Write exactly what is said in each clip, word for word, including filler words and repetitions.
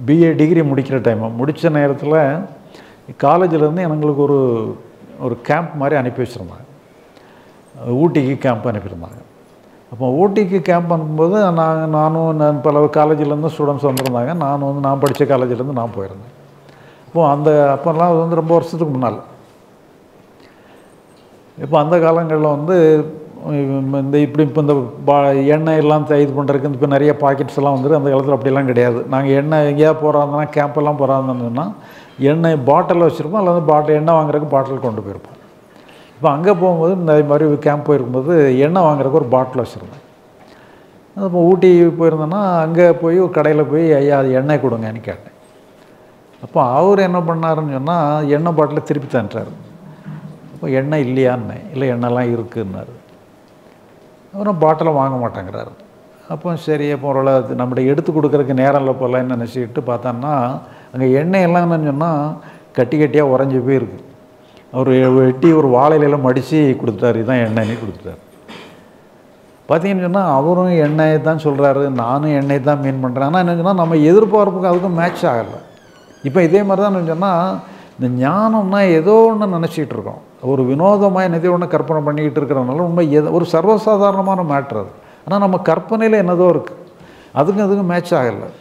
BA degree முடிக்கிற time முடித்த நேரத்தில் காலேஜிலேருந்து எங்களுக்கு ஒரு ஒரு கேம்ப் மாதிரி அனுப்பி வச்சுருந்தாங்க. ஊட்டிக்கு கேம்ப் அனுப்பியிருந்தாங்க. அப்போ ஊட்டிக்கு கேம்ப் அனுப்பும்போது நான் நானும் நான் பல காலேஜிலேருந்து ஸ்டூடெண்ட்ஸ் வந்திருந்தாங்க. நான் வந்து நான் படித்த காலேஜிலேருந்து நான் போயிருந்தேன். இப்போது அந்த அப்போல்லாம் வந்து ரொம்ப வருஷத்துக்கு முன்னால். இப்போ அந்த காலங்களில் வந்து இந்த இப்படி இப்போ இந்த பா எண்ணெய் எல்லாம் இது பண்ணுறதுக்கு இப்போ நிறைய பாக்கெட்ஸ் எல்லாம் வந்துட்டு அந்த காலத்தில் அப்படிலாம் கிடையாது. நாங்கள் எண்ணெய் எங்கேயா போகிறாங்கன்னா கேம்பெல்லாம் போகிறாங்கன்னா எண்ணெய் பாட்டில் வச்சுருப்போம், அல்லது பாட்டில் எண்ணெய் வாங்குறதுக்கு பாட்டில் கொண்டு போயிருப்போம். இப்போ அங்கே போகும்போது இந்த மாதிரி கேம்ப் போயிருக்கும்போது எண்ணெய் வாங்குறதுக்கு ஒரு பாட்டில் வச்சுருந்தேன். இப்போ ஊட்டி போயிருந்தேன்னா அங்கே போய் ஒரு கடையில் போய் ஐயா அது எண்ணெய் கொடுங்கன்னு கேட்டேன். அப்போ அவர் என்ன பண்ணாருன்னு சொன்னால் எண்ணெய் பாட்டில் திருப்பி தந்துட்டார். அப்போ எண்ணெய் இல்லையான்னு, இல்லை எண்ணெய்லாம் இருக்குன்னாரு. அப்புறம் பாட்டிலை வாங்க மாட்டேங்கிறாரு. அப்போ சரி அப்போ ஓரளவு நம்மகிட்ட எடுத்து கொடுக்குறதுக்கு நேரம் இல்லை போல என்ன நினச்சிக்கிட்டு பார்த்தோன்னா அங்கே எண்ணெய் எல்லாம் என்னன்னு சொன்னால் கட்டி கட்டியாக உறைஞ்சி போயிருக்கு. அவர் வெட்டி ஒரு வாழையிலெல்லாம் மடித்து கொடுத்துட்டாரு, இதுதான் எண்ணெய்னே கொடுத்துட்டாரு. பார்த்தீங்கன்னு சொன்னால் அவரும் எண்ணெயை தான் சொல்கிறாரு, நானும் எண்ணெய் தான் மீன் பண்ணுறேன். ஆனால் என்ன சொன்னால் நம்ம எதிர்பார்ப்புக்கு அதுக்கும் மேட்ச் ஆகலை. இப்போ இதே மாதிரி தான் சொன்னால் இந்த ஞானம்னா ஏதோ ஒன்று நினச்சிக்கிட்டு இருக்கோம், ஒரு வினோதமாக என்னதோ ஒன்று கற்பனை பண்ணிக்கிட்டு இருக்கிறதுனால உண்மை எது ஒரு சர்வசாதாரணமான மேட்ரு அது. ஆனால் நம்ம கற்பனையில் என்னதோ இருக்குது, அதுக்கும் அதுக்கும் மேட்ச் ஆகலை.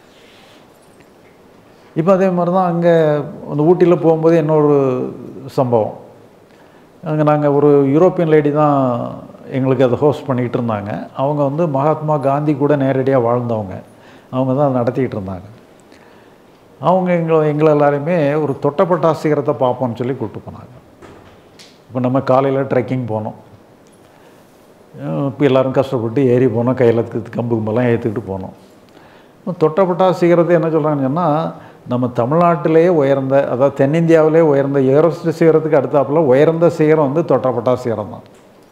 இப்போ அதே மாதிரி தான் அங்கே அந்த ஊட்டியில் போகும்போது இன்னொரு சம்பவம். அங்கே நாங்கள் ஒரு யூரோப்பியன் லேடி தான் எங்களுக்கு அதை ஹோஸ்ட் பண்ணிக்கிட்டு இருந்தாங்க. அவங்க வந்து மகாத்மா காந்தி கூட நேரடியாக வாழ்ந்தவங்க, அவங்க தான் அதை நடத்திக்கிட்டு இருந்தாங்க. அவங்க எங்களை எங்களை எல்லாருமே ஒரு தொட்டப்பட்டா சிகரத்தை பார்ப்போம்னு சொல்லி கூப்பிட்டு போனாங்க. இப்போ நம்ம காலையில் ட்ரெக்கிங் போனோம். இப்போ எல்லோரும் கஷ்டப்பட்டு ஏறி போனோம், கையில் கம்பு கும்பெல்லாம் ஏற்றுக்கிட்டு போனோம். தொட்டப்பட்டா சிகரத்தை என்ன சொல்கிறாங்கன்னு சொன்னால் நம்ம தமிழ்நாட்டிலேயே உயர்ந்த, அதாவது தென்னிந்தியாவிலே உயர்ந்த எவரெஸ்ட் சிகரத்துக்கு அடுத்தாப்பில் உயர்ந்த சிகரம் வந்து தொட்டப்பட்டா சிகரம் தான்.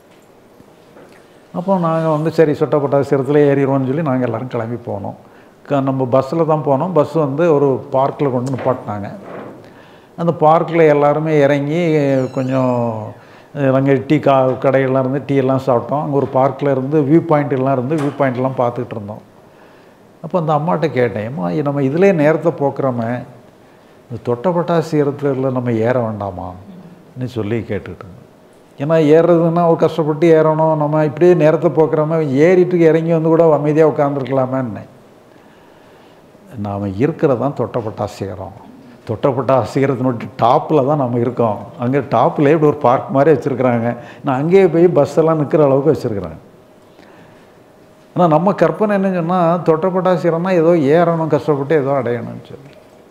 அப்போ நாங்கள் வந்து சரி தொட்டப்பட்டா சிகரத்தில் ஏறிடுவோம்னு சொல்லி நாங்கள் எல்லோரும் கிளம்பி போனோம். க நம்ம பஸ்ஸில் தான் போனோம். பஸ் வந்து ஒரு பார்க்கில் கொண்டு நிப்பாட்டினாங்க. அந்த பார்க்கில் எல்லாருமே இறங்கி கொஞ்சம் அங்கே டீ கா கடையெல்லாம் இருந்து டீ எல்லாம் சாப்பிட்டோம். அங்கே ஒரு பார்க்கில் இருந்து வியூ பாயிண்ட் எல்லாம் இருந்து வியூ பாயிண்ட்லாம் பார்த்துக்கிட்டு இருந்தோம். அப்போ அந்த அம்மாட்ட கேட்டேன், அம்மா நம்ம இதிலே நேரத்தை போக்குறோமே, இந்த தொட்டப்பட்டா சீரத்தில் நம்ம ஏற வேண்டாமான்னு சொல்லி கேட்டுக்கிட்டு இருந்தோம். ஏன்னா ஏறுறதுன்னா ஒரு கஷ்டப்பட்டு ஏறணும், நம்ம இப்படியே நேரத்தை போக்குறோமே, ஏறிட்டு இறங்கி வந்து கூட அமைதியாக உட்காந்துருக்கலாமேன்னு. நாம் இருக்கிறது தான் தொட்டப்பட்டா சிகரம். தொட்டப்பட்டா சிகரத்தினுடைய டாப்பில் தான் நம்ம இருக்கோம். அங்கே டாப்பில் இப்படி ஒரு பார்க் மாதிரி வச்சுருக்குறாங்க. நான் அங்கேயே போய் பஸ்ஸெல்லாம் நிற்கிற அளவுக்கு வச்சுருக்குறாங்க. ஆனால் நம்ம கற்பனை என்னன்னு சொன்னால் தொட்டப்பட்டா சிகரம்னா ஏதோ ஏறணும், கஷ்டப்பட்டு ஏதோ அடையணும்னு சொல்லி.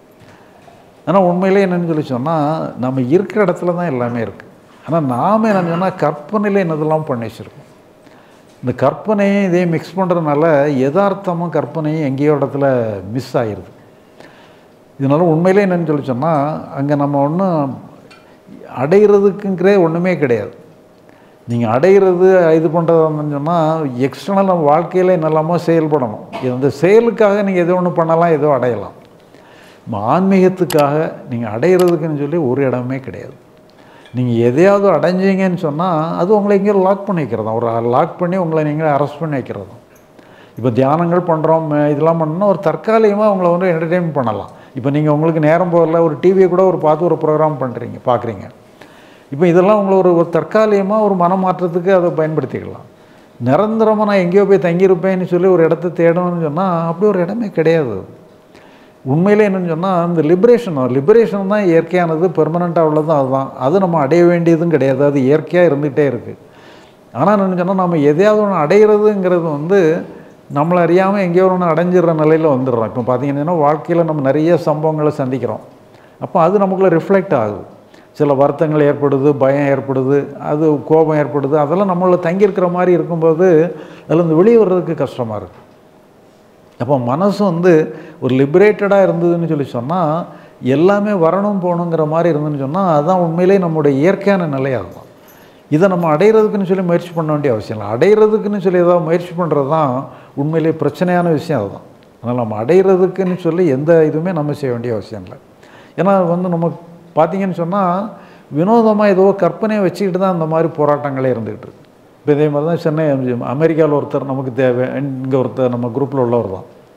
ஆனால் உண்மையிலே என்னென்னு சொல்லி சொன்னால் நம்ம இருக்கிற இடத்துல தான் எல்லாமே இருக்குது. ஆனால் நாம் என்னென்னு சொன்னால் கற்பனையில் என்னதெல்லாம் பண்ணி வச்சுருக்கோம். இந்த கற்பனையும் இதையும் மிக்ஸ் பண்ணுறதுனால யதார்த்தமும் கற்பனையும் எங்கேயோ இடத்துல மிஸ் ஆகிடுது. இதனால் உண்மையிலே என்னென்னு சொல்லி சொன்னால் அங்கே நம்ம ஒன்றும் அடைகிறதுக்குங்கிறே ஒன்றுமே கிடையாது. நீங்கள் அடைகிறது இது பண்ணுறதுன்னு சொன்னால் எக்ஸ்டர்னல் நம்ம வாழ்க்கையில் என்னெல்லாமோ செயல்படணும். இந்த செயலுக்காக நீங்கள் எதோ ஒன்று பண்ணலாம், ஏதோ அடையலாம். ஆன்மீகத்துக்காக நீங்கள் அடைகிறதுக்குன்னு சொல்லி ஒரு இடமே கிடையாது. நீங்கள் எதையாவது அடைஞ்சிங்கன்னு சொன்னால் அது உங்களை எங்கேயோ லாக் பண்ணி வைக்கிறதா, ஒரு லாக் பண்ணி உங்களை நீங்கள் அரெஸ்ட் பண்ணி வைக்கிறதா. இப்போ தியானங்கள் பண்ணுறோம், இதெல்லாம் பண்ணோன்னா ஒரு தற்காலிகமாக உங்களை வந்து என்டர்டெயின் பண்ணலாம். இப்போ நீங்கள் உங்களுக்கு நேரம் போகல, ஒரு டிவியை கூட ஒரு பார்த்து ஒரு ப்ரோக்ராம் பண்ணுறீங்க பார்க்குறீங்க. இப்போ இதெல்லாம் உங்களை ஒரு ஒரு தற்காலிகமாக ஒரு மனமாற்றத்துக்கு அதை பயன்படுத்திக்கலாம். நிரந்தரமாக நான் எங்கேயோ போய் தங்கியிருப்பேன்னு சொல்லி ஒரு இடத்த தேடணும்னு சொன்னால் அப்படி ஒரு இடமே கிடையாது. உண்மையிலே என்னென்னு சொன்னால் இந்த லிபரேஷன் லிபரேஷன் தான் இயற்கையானது, பெர்மனண்ட்டாக உள்ளதும் அதுதான். அது நம்ம அடைய வேண்டியதும் கிடையாது, அது இயற்கையாக இருந்துகிட்டே இருக்குது. ஆனால் என்னென்னு சொன்னால் நம்ம எதையாவது ஒன்று அடைகிறதுங்கிறது வந்து நம்மளை அறியாமல் எங்கேயோ ஒன்று அடைஞ்சிடுற நிலையில் வந்துடுறோம். இப்போ பார்த்திங்கன்னா வாழ்க்கையில் நம்ம நிறைய சம்பவங்களை சந்திக்கிறோம். அப்போ அது நமக்குள்ளே ரிஃப்ளெக்ட் ஆகுது. சில வருத்தங்கள் ஏற்படுது, பயம் ஏற்படுது, அது கோபம் ஏற்படுது. அதெல்லாம் நம்மளை தங்கியிருக்கிற மாதிரி இருக்கும்போது அதில் இந்த வெளியே வர்றதுக்கு கஷ்டமாக இருக்குது. அப்போ மனசு வந்து ஒரு லிபரேட்டடாக இருந்ததுன்னு சொல்லி சொன்னால் எல்லாமே வரணும் போகணுங்கிற மாதிரி இருந்துன்னு சொன்னால் அதுதான் உண்மையிலே நம்மளுடைய இயற்கையான நிலையாக தான். இதை நம்ம அடைகிறதுக்குன்னு சொல்லி முயற்சி பண்ண வேண்டிய அவசியம் இல்லை. அடைகிறதுக்குன்னு சொல்லி ஏதாவது முயற்சி பண்ணுறது தான் உண்மையிலே பிரச்சனையான விஷயம். அதுதான். அதனால் நம்ம அடைகிறதுக்குன்னு சொல்லி எந்த இதுவுமே நம்ம செய்ய வேண்டிய அவசியம் இல்லை. ஏன்னா வந்து நம்ம பார்த்திங்கன்னு சொன்னால் வினோதமாக ஏதோ கற்பனையை வச்சுக்கிட்டு தான் அந்த மாதிரி போராட்டங்களே இருந்துகிட்டு இருக்கு. இப்போ இதே மாதிரி தான் சென்னை அமெரிக்காவில் ஒருத்தர் நமக்கு தேவை, இங்கே ஒருத்தர் நம்ம குரூப்பில் உள்ளவர் தான்.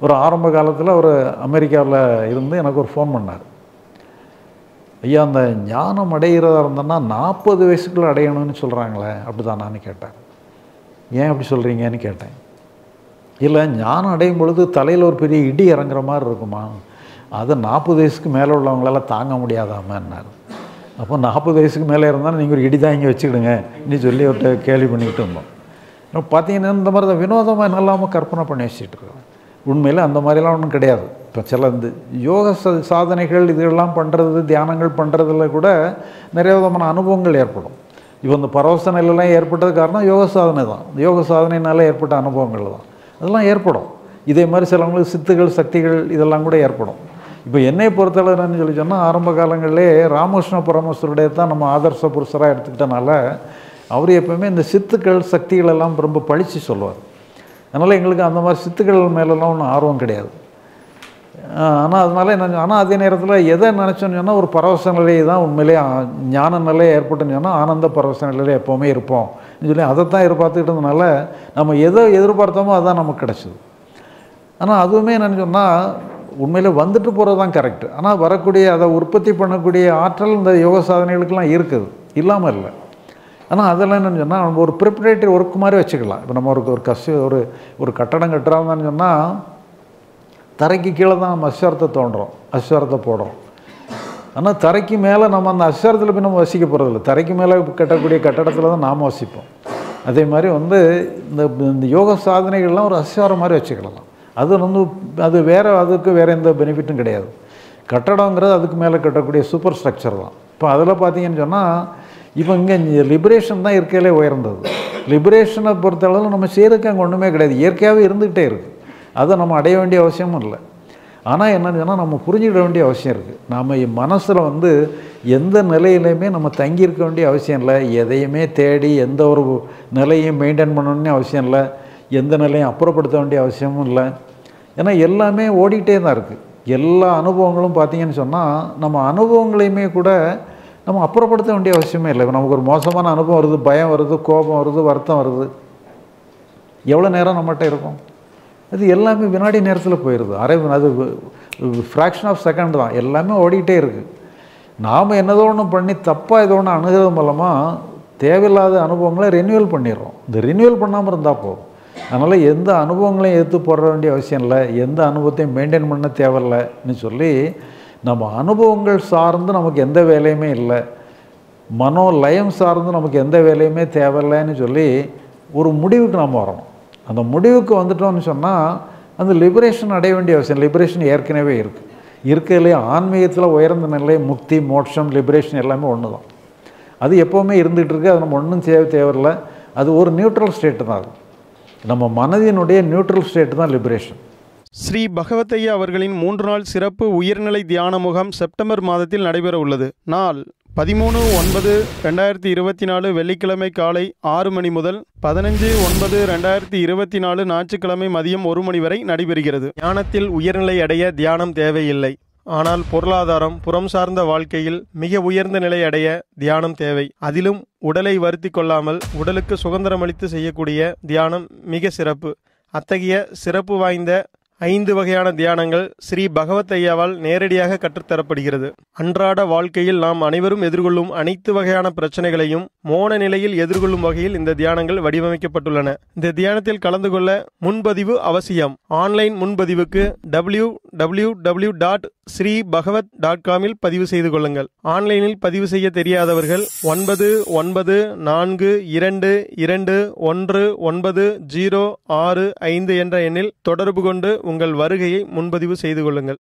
ஒரு ஆரம்ப காலத்தில் ஒரு அமெரிக்காவில் இருந்து எனக்கு ஒரு ஃபோன் பண்ணார். ஐயா, அந்த ஞானம் அடைகிறதா இருந்தோன்னா நாற்பது வயசுக்குள்ளே அடையணும்னு சொல்கிறாங்களே, அப்படி தான் நான் கேட்டேன். ஏன் அப்படி சொல்கிறீங்கன்னு கேட்டேன். இல்லை, ஞானம் அடையும் பொழுது தலையில் ஒரு பெரிய இடி இறங்குற மாதிரி இருக்குமா, அதை நாற்பது வயசுக்கு மேலே உள்ளவங்களால தாங்க முடியாதாமன்னார். அப்போ நாற்பது வயசுக்கு மேலே இருந்தால் நீங்கள் ஒரு இடி தான் இங்கே வச்சுக்கிடுங்க நீ சொல்லி ஒரு கேள்வி பண்ணிக்கிட்டு இருந்தோம். பார்த்தீங்கன்னா இந்த மாதிரி தான் வினோதமாக நல்லாமல் கற்பனை பண்ணி வச்சுட்டு இருக்கோம். உண்மையில் அந்த மாதிரிலாம் ஒன்றும் கிடையாது. இப்போ சில இந்த யோக சாதனைகள் இதெல்லாம் பண்ணுறது, தியானங்கள் பண்ணுறதுல கூட நிறைய விதமான அனுபவங்கள் ஏற்படும். இப்போ இந்த பரவச நிலையெல்லாம் ஏற்பட்டது காரணம் யோக சாதனை தான். யோக சாதனையினால ஏற்பட்ட அனுபவங்கள் தான் அதெல்லாம் ஏற்படும். இதே மாதிரி சிலவங்களுக்கு சித்துகள், சக்திகள் இதெல்லாம் கூட ஏற்படும். இப்போ என்னை பொறுத்தளவுன்னு சொல்லி சொன்னால், ஆரம்ப காலங்களிலே ராமகிருஷ்ண பரமஹம்சருடைய தான் நம்ம ஆதர்ச புருஷராக எடுத்துக்கிட்டனால அவர் எப்பவுமே இந்த சித்துக்கள், சக்திகள் எல்லாம் ரொம்ப பழித்து சொல்லுவார். அதனால் எங்களுக்கு அந்த மாதிரி சித்துக்கள் மேலெல்லாம் ஒன்றும் ஆர்வம் கிடையாது. ஆனால் அதனால் என்ன, ஆனால் அதே நேரத்தில் எதை நினச்சோன்னு சொன்னால் ஒரு பரவச நிலையை தான் உண்மையிலே ஞான நிலை ஏற்பட்டுன்னு சொன்னால் ஆனந்த பரவச நிலையில் எப்போவுமே இருப்போம் சொல்லி அதைத்தான் எதிர்பார்த்துக்கிட்டதுனால நம்ம எதை எதிர்பார்த்தோமோ அதுதான் நமக்கு கிடச்சிது. ஆனால் அதுவுமே என்னென்னு சொன்னால் உண்மையில் வந்துட்டு போகிறது தான் கரெக்டு. ஆனால் வரக்கூடிய அதை உற்பத்தி பண்ணக்கூடிய ஆற்றல் இந்த யோக சாதனைகளுக்கெல்லாம் இருக்குது, இல்லாமல் இல்லை. ஆனால் அதெல்லாம் என்னென்னு சொன்னால் நம்ம ஒரு ப்ரிப்பரேட்டரி ஒர்க் மாதிரி வச்சுக்கலாம். இப்போ நம்ம ஒரு ஒரு கஷ்ட ஒரு ஒரு கட்டடம் கட்டுறாங்கன்னு சொன்னால் தரைக்கு கீழே தான் நம்ம அஸ்வாரத்தை தோன்றோம், அஸ்வாரத்தை போடுறோம். ஆனால் தரைக்கு மேலே நம்ம அந்த அஸ்வாரத்தில் போய் நம்ம வசிக்க போகிறதில்ல, தரைக்கு மேலே கட்டக்கூடிய கட்டடத்தில் தான் நாம் வசிப்போம். அதே மாதிரி வந்து இந்த இந்த யோக சாதனைகள்லாம் ஒரு அஸ்வாரம் மாதிரி வச்சுக்கலாம். அது வந்து அது வேறு, அதுக்கு வேறு எந்த பெனிஃபிட்டும் கிடையாது. கட்டடங்கிறது அதுக்கு மேலே கட்டக்கூடிய சூப்பர் ஸ்ட்ரக்சர் தான். இப்போ அதில் பார்த்தீங்கன்னு சொன்னால் இப்போ இங்கே லிபரேஷன் தான் இயற்கையிலே உயர்ந்தது. லிபரேஷனை பொறுத்தளவு நம்ம செய்கிறதுக்கு அங்கே ஒன்றுமே கிடையாது, இயற்கையாகவே இருந்துக்கிட்டே இருக்குது. அதை நம்ம அடைய வேண்டிய அவசியமும் இல்லை. ஆனால் என்னன்னு சொன்னால் நம்ம புரிஞ்சுக்கிட வேண்டிய அவசியம் இருக்குது. நாம் மனசில் வந்து எந்த நிலையிலையுமே நம்ம தங்கியிருக்க வேண்டிய அவசியம் இல்லை. எதையுமே தேடி எந்த ஒரு நிலையும் மெயின்டைன் பண்ணணும்னு அவசியம் இல்லை, எந்த நிலையும் அப்புறப்படுத்த வேண்டிய அவசியமும் இல்லை. ஏன்னா எல்லாமே ஓடிக்கிட்டே தான் இருக்குது. எல்லா அனுபவங்களும் பார்த்திங்கன்னு சொன்னால் நம்ம அனுபவங்களையுமே கூட நம்ம அப்புறப்படுத்த வேண்டிய அவசியமே இல்லை. இப்போ நமக்கு ஒரு மோசமான அனுபவம் வருது, பயம் வருது, கோபம் வருது, வருத்தம் வருது, எவ்வளோ நேரம் நம்மகிட்ட இருக்கும்? அது எல்லாமே வினாடி நேரத்தில் போயிடுது. அரை அது ஃப்ராக்ஷன் ஆஃப் செகண்ட் தான், எல்லாமே ஓடிக்கிட்டே இருக்குது. நாம் என்னதோ ஒன்று பண்ணி தப்பாக ஏதோ ஒன்று அணுகிறது மூலமாக தேவையில்லாத அனுபவங்களை ரினியூவல் பண்ணிடுறோம். இந்த ரினியூவல் பண்ணாமல் இருந்தால் போதும். அதனால் எந்த அனுபவங்களையும் எடுத்து போட வேண்டிய அவசியம் இல்லை, எந்த அனுபவத்தையும் மெயின்டைன் பண்ண தேவையில்லைன்னு சொல்லி நம்ம அனுபவங்கள் சார்ந்து நமக்கு எந்த வேலையுமே இல்லை, மனோ லயம் சார்ந்து நமக்கு எந்த வேலையுமே தேவையில்லைன்னு சொல்லி ஒரு முடிவுக்கு நம்ம வரணும். அந்த முடிவுக்கு வந்துட்டோம்னு சொன்னால் அந்த லிபரேஷன் அடைய வேண்டிய அவசியம். லிபரேஷன் ஏற்கனவே இருக்குது. இருக்கிறதுலே ஆன்மீகத்தில் உயர்ந்த நிலை, முக்தி, மோட்சம், லிபரேஷன் எல்லாமே ஒன்று தான். அது எப்போவுமே இருந்துகிட்டு இருக்குது. அது நம்ம ஒன்றும் தேவை தேவையில்லை. அது ஒரு நியூட்ரல் ஸ்டேட்டு தான். அது நம்ம மனதினுடைய நியூட்ரல் ஸ்டேட்டு தான் லிபரேஷன். ஸ்ரீ பகவத்தையா அவர்களின் மூன்று நாள் சிறப்பு உயர்நிலை தியான முகாம் செப்டம்பர் மாதத்தில் நடைபெற உள்ளது. நாள் பதிமூணு ஒன்பது ரெண்டாயிரத்தி இருபத்தி நாலு வெள்ளிக்கிழமை காலை ஆறு மணி முதல் பதினஞ்சு ஒன்பது ரெண்டாயிரத்தி இருபத்தி நாலு ஞாயிற்றுக்கிழமை மதியம் ஒரு மணி வரை நடைபெறுகிறது. தியானத்தில் உயர்நிலை அடைய தியானம் தேவையில்லை. ஆனால் பொருளாதாரம், புறம் சார்ந்த வாழ்க்கையில் மிக உயர்ந்த நிலை அடைய தியானம் தேவை. அதிலும் உடலை வருத்தி கொள்ளாமல் உடலுக்கு சுதந்திரமளித்து செய்யக்கூடிய தியானம் மிக சிறப்பு. அத்தகைய சிறப்பு வாய்ந்த ஐந்து வகையான தியானங்கள் ஸ்ரீ பகவத்தையாவால் நேரடியாக கற்றுத்தரப்படுகிறது. அன்றாட வாழ்க்கையில் நாம் அனைவரும் எதிர்கொள்ளும் அனைத்து வகையான பிரச்சனைகளையும் மோன நிலையில் எதிர்கொள்ளும் வகையில் இந்த தியானங்கள் வடிவமைக்கப்பட்டுள்ளன. இந்த தியானத்தில் கலந்து கொள்ள முன்பதிவு அவசியம். ஆன்லைன் முன்பதிவுக்கு W W W dot Shri Bhagavath dot காமில் பதிவு செய்து கொள்ளுங்கள். ஆன்லைனில் பதிவு செய்ய தெரியாதவர்கள் ஒன்பது ஒன்பது நான்கு இரண்டு இரண்டு ஒன்று ஒன்பது ஜீரோ ஆறு ஐந்து என்ற எண்ணில் தொடர்பு கொண்டு உங்கள் வருகையை முன்பதிவு செய்து கொள்ளுங்கள்.